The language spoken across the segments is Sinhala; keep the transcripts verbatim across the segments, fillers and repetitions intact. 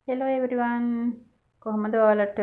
Hello everyone. කොහොමද ඔයාලට?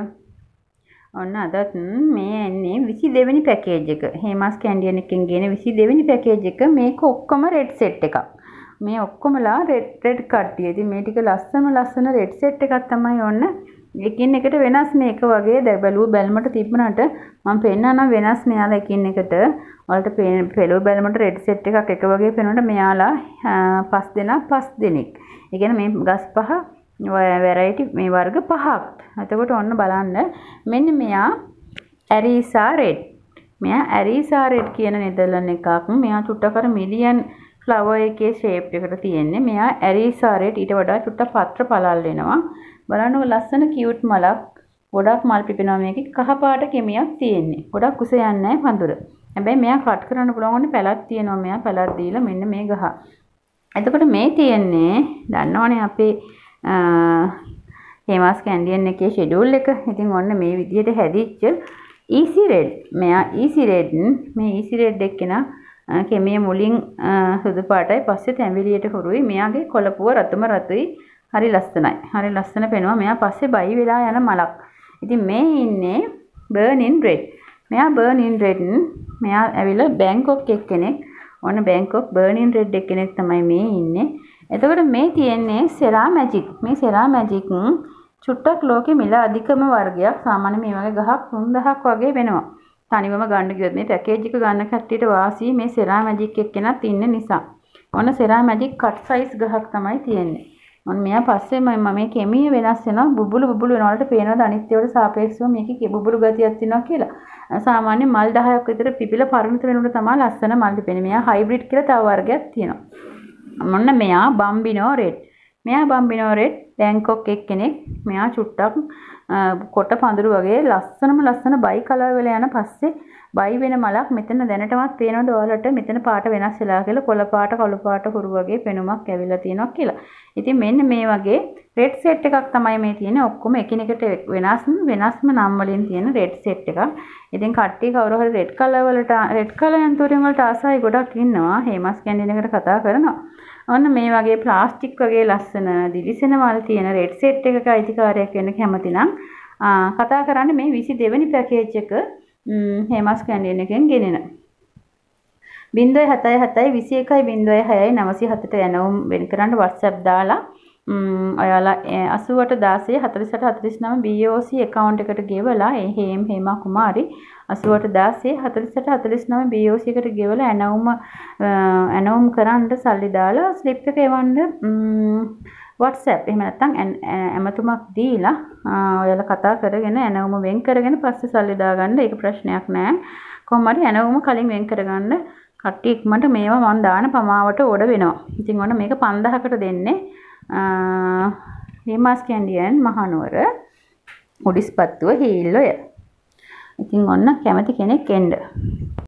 ඔන්න අදත් මේ එන්නේ විසි දෙවෙනි පැකේජ් එක. හේමාස් කැන්ඩියන් එකෙන් ගෙන විසි දෙවෙනි පැකේජ් එක. මේක ඔක්කොම රෙඩ් සෙට් එකක්. මේ ඔක්කොමලා රෙඩ් රෙඩ් කට්ටිය. ඉතින් මේ ටික ලස්සන ලස්සන රෙඩ් සෙට් එකක් තමයි ඔන්න. එකින් එකට වෙනස් මේක වගේ බැලුව බැලමට තිබුණාට මම පෙන්නනවා වෙනස් මෙයාලා එකින් එකට. ඔයාලට පෙළුව බැලමට රෙඩ් සෙට් එකක් එක වගේ පෙනුනට මෙයාලා පස් දෙනා පස් දෙනෙක්. ඒ කියන්නේ මේ ගස් පහ වැරයිටි මේ වර්ග පහක්. එතකොට ඔන්න බලන්න මෙන්න මෙයා ඇරීසා රෙඩ්. මෙයා ඇරීසා රෙඩ් කියන නෙදර්ලන්ඩ් එකක්. මෙයා චුට්ටක් අර මිලියන් ෆ්ලවර් එකේ ෂේප් එකට තියෙන්නේ. මෙයා ඇරීසා රෙඩ් ඊට වඩා චුට්ටක් පත්‍ර පළල් වෙනවා. බලන්න ඔය ලස්සන කියුට් මලක්. ගොඩක් මල් පිපෙනවා මේකේ. කහ පාට කෙමියක් තියෙන්නේ. ගොඩක් උස යන්නේ නැහැ පඳුර. හැබැයි මෙයා කට් කරන්න පුළුවන් වුණේ පැලක් තියෙනවා. මෙයා පැලක් දීලා මෙන්න මේ ගහ. එතකොට මේ තියෙන්නේ දන්නවනේ අපේ හේමාස් කැන්ඩියන් එකේ ෂෙඩියුල් එක. ඉතින් ඔන්න මේ විදිහට හැදිච්ච ඊසි රෙඩ්. මෙයා ඊසි රෙඩ් මේ ඊසි රෙඩ් එක්කෙනා කෙමිය මුලින් සුදු පාටයි පස්සේ තැඹිලියට හුරුයි. මෙයාගේ කොළපුව රතුම රතුයි. හරි ලස්සනයි. හරි ලස්සන පෙනුවා. මෙයා පස්සේ බයි වෙලා යන මලක්. ඉතින් මේ ඉන්නේ බර්නින් රෙඩ්. මෙයා බර්නින් රෙඩ්. මෙයා ඇවිල්ලා බැංකොක් එක්කෙනෙක්. ඔන්න බැංකොක් බර්නින් රෙඩ් එක්කෙනෙක් තමයි මේ ඉන්නේ. එතකොට මේ තියෙන්නේ සෙරා මැජික්. මේ සෙරා මැජික් චුට්ටක් ලෝකෙ මිල අධිකම වර්ගයක්. සාමාන්‍ය මේ වගේ ගහක් තුන් දහසක් වගේ වෙනවා. තනිවම ගන්න ගියොත් මේ පැකේජ් එක ගන්න කට්ටියට වාසි මේ සෙරා මැජික් එක්කෙනත් ඉන්න නිසා. ඔන්න සෙරා මැජික් කට් සයිස් ගහක් තමයි තියෙන්නේ. ඔන්න මෙයා පස්සේ මම මේ කෙමිය වෙනස් වෙනවා. බුබුලු බුබුලු වෙනවලට පේනවද අනිත් ඒවාට සාපේක්ෂව මේකේ බුබුලු ගතියක් තියෙනවා කියලා. සාමාන්‍ය මල් දහයක් විතර පිපිලා පරිණත වෙනකොට තමයි ලස්සන මල් පිපෙන්නේ. මෙයා හයිබ්‍රිඩ් කියලා තව වර්ගයක් තියෙනවා. මොන්න මෙයා බම්බිනෝ රෙඩ්. මෙයා බම්බිනෝ රෙඩ් බැංකොක් එක්කෙනෙක්. මෙයා චුට්ටක් කොට පඳුරු වගේ ලස්සනම ලස්සන බයි කලර් වල යන පස්සේ බයි වෙන මලක් මෙතන දැනටමත් පේනවද ඔයාලට මෙතන පාට වෙනස් වෙලා කියලා කොළ පාට කළු පාට හුරු වගේ පෙනුමක් ඇවිල්ලා තියෙනවා කියලා. ඉතින් මෙන්න මේ වගේ රෙඩ් සෙට් එකක් තමයි මේ තියෙන්නේ. ඔක්කොම එකිනෙකට වෙනස් වෙනස්ම නම් වලින් තියෙන රෙඩ් සෙට් එකක්. ඉතින් කට්ටිය කවුරු හරි රෙඩ් කලර් වලට රෙඩ් කලර් යන්ත්‍රයෙන් වලට ආසයි ගොඩක් ඉන්නවා. හේමස් කැන්ඩියන් එකට කතා කරනවා. ඔන්න මේ වගේ ප්ලාස්ටික් වගේ ලස්සන දිලිසෙන මල් තියෙන රෙඩ් සෙට් එකක අයිතිකාරයක් වෙන්න කැමති නම් කතා කරන්න මේ විසි දෙවෙනි පැකේජ් එක හේමස් කැන්ඩියන් එකෙන් ගෙනෙන. ज़ीरो सात सात विसी එකයි ज़ीरो छह नवसी හතට යනවම් වෙන් කරන්න WhatsApp දාලා ඔයාලා අසූ අට දාසය හතළිස් අට හතළිස් නව B O C account එකට ගෙවලා ඒ හේම් හේමා කුමාරි අසූ අට දාසය හතළිස් අට හතළිස් නව B O C එකට ගෙවලා ඇනවුම ඇනවුම් කරන්න සල්ලි දාලා ස්ලිප් එක එවන්න WhatsApp එහෙම නැත්නම් ඇමතුමක් දීලා ඔයාලා කතා කරගෙන ඇනවුම වෙන් කරගෙන පස්සේ සල්ලි දාගන්න. ඒක ප්‍රශ්නයක් නෑ. කොහොම හරි ඇනවුම කලින් වෙන් කරගන්න. කට්ටිය ඉක්මනට මේවා මම දාන පමාවට ඕඩර් වෙනවා. ඉතින් ඔන්න මේක පන්දාහකට දෙන්නේ. හේමාස් කැන්ඩියන් මහනුවර උඩිස්පත්තුව හීල්ලොය. ඉතින් ඔන්න කැමති කෙනෙක් එන්න.